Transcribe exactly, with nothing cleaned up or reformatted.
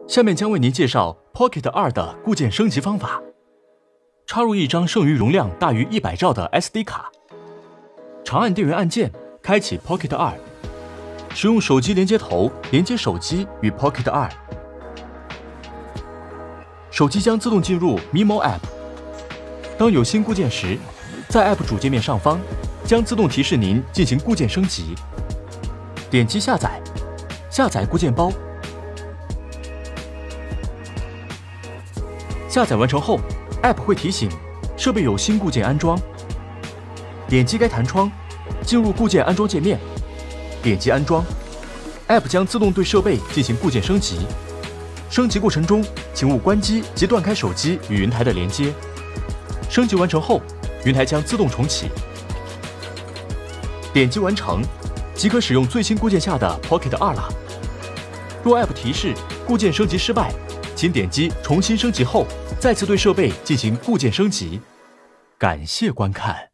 下面将为您介绍 Pocket 二的固件升级方法。插入一张剩余容量大于一百兆的 S D 卡，长按电源按键，开启 Pocket 二，使用手机连接头连接手机与 Pocket 二，手机将自动进入 M I M O App。当有新固件时，在 App 主界面上方将自动提示您进行固件升级。点击下载，下载固件包。下载完成后 ，App 会提醒设备有新固件安装。点击该弹窗，进入固件安装界面，点击安装 ，App 将自动对设备进行固件升级。升级过程中，请勿关机及断开手机与云台的连接。升级完成后，云台将自动重启。点击完成，即可使用最新固件下的 Pocket 二了。若 App 提示固件升级失败，请点击重新升级后，再次对设备进行固件升级。感谢观看。